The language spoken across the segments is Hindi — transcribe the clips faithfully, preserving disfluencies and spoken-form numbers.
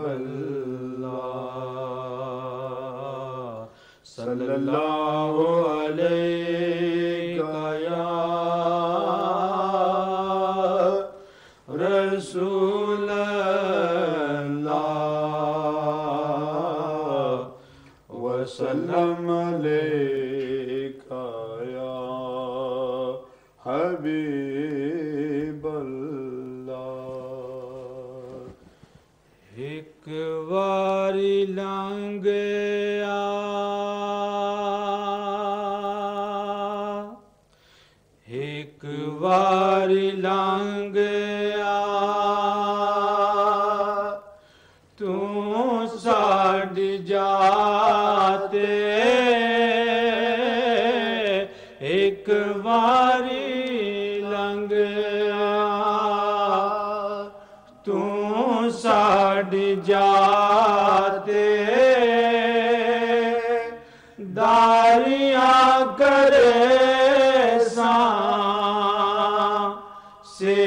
सल्लल्लाहु अलैका या रसूल अल्लाह वसल्लम अलैका या हबीब अल्लाह। एक बारी लंघ वारी लंघ तू साढ़ जाते एक वारी लंघ तू साढ़ जाते दारियां करे से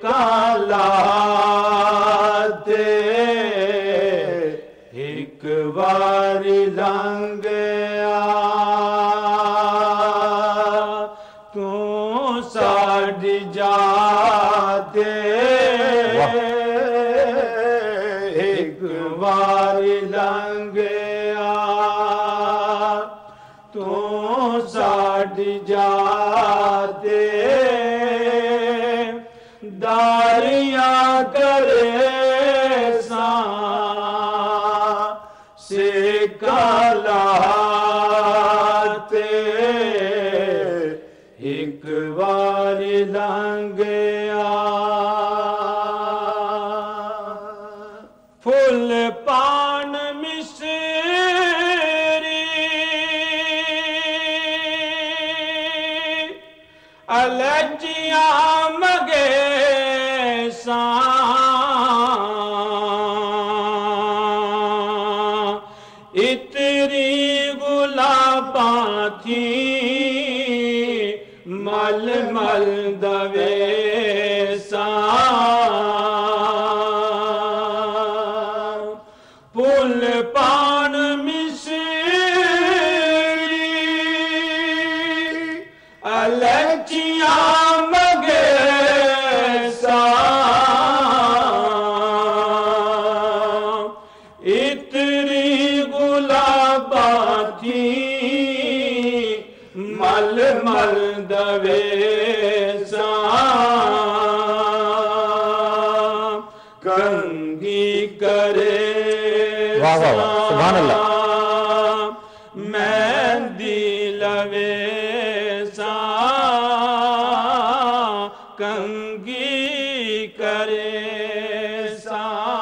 कालाते एक बारी लंघ तू साढ़ जाते एक बारी लंघ तू साढ़ जाते दारियां करे से कालाते एक बारी लंघ फुल पान मिश्री अलजियां मगे इतरी गुलाबां थी मल मल दवे सा पुल पान मिश्री अलचियां मगे सा इतरी गुलाबां थी मल मल दवे सा कंगी करे वाह वाह सुभान अल्लाह मेहंदी लवे सा कंगी करे सा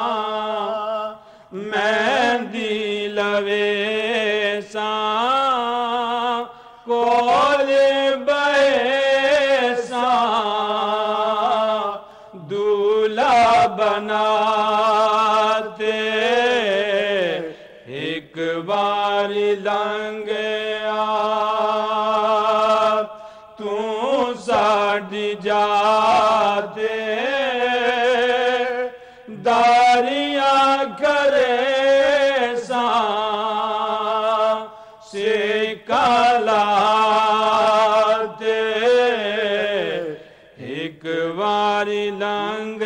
मेहंदी लवे सा कोल बैसा दूल्हा बनाते एक बारी लंघ तू साढ़ जाते दारियां करे सा से कालाते एक बारी लंघ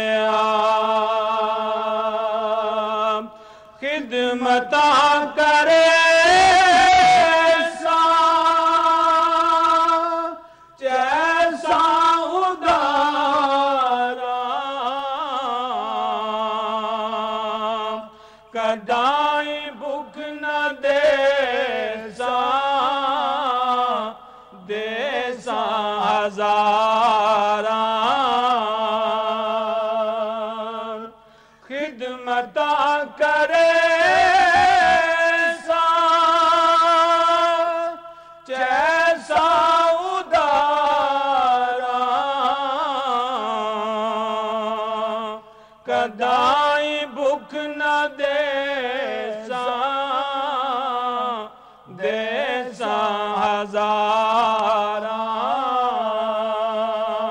खिदमता करे सा जैसा उदारा कदाई भूख न दे सा दे सा हजारा खिदमता करे सा जैसा उदारा कदाई भूख न दे सा दे सा हजारा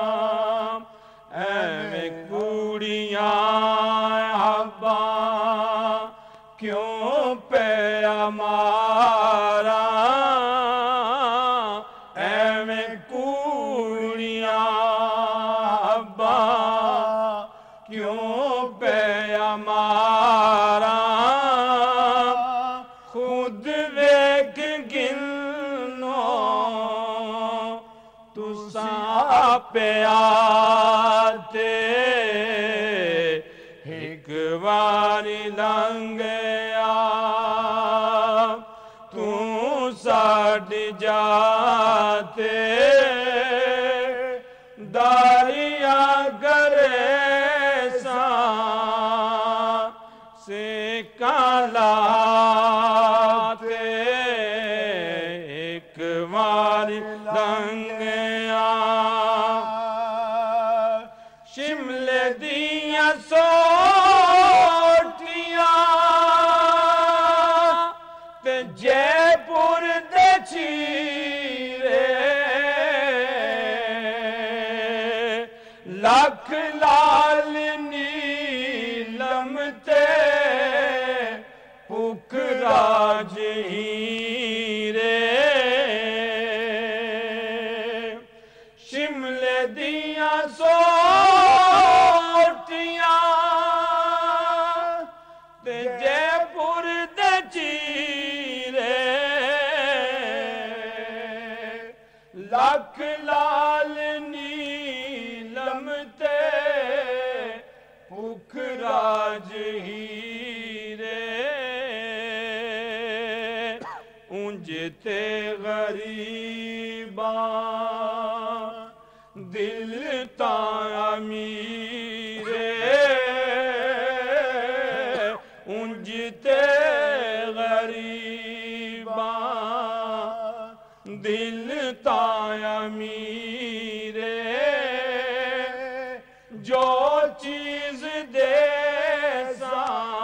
एवें कुड़ियां हब्बा क्यों पे मारा एवें कूड़ियां अब्बा क्यों पे मारा खुद वेख गिनो तुसा प्याते एक बारी लंघया तू साड जाते दारिया करे सा से कालाते एक बारी लंघया शिमले दिया सोटियां ते जयपुर दे चीरे लख लाल नीलम ते भुख राज हीरे शिमले दिया सो जयपुर दे चीरे लख लाल नीलम ते भुख राज हीरे उंज ते गरीबा दिल तां अमीरे उंजते गरीबा दिल ताया मीरे जो चीज दे सा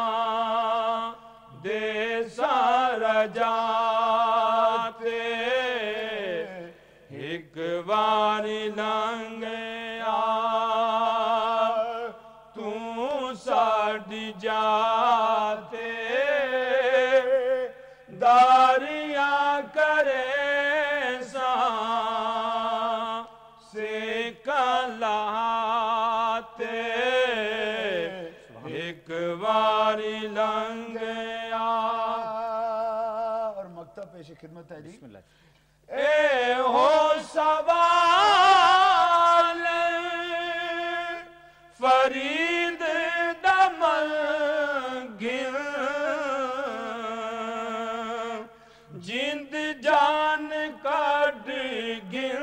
दे सारा जाते एक बारी लंघया तू साड जाते दारिया करे सा से कलाते एक बारी लंघया और मक्ता पेश खिदमत है जी ए हो सवाल फरीद दमल गिर जिंद जान काट गिर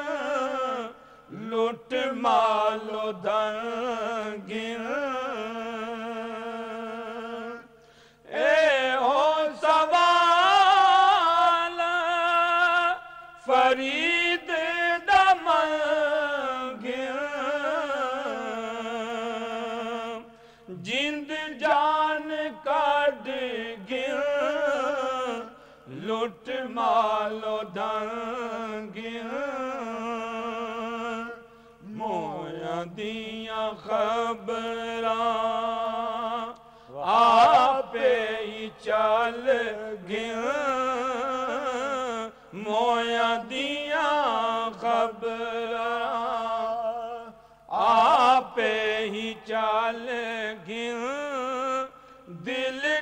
लुट मालो धन गिर ए हो सवाल फरीद दमल गिर जिंद जान काट गिर लुट मालो धन गिर मोया दिया खबरां आपे ही चल गिर मोया दिया खबरां आपे ही चल गिर दिल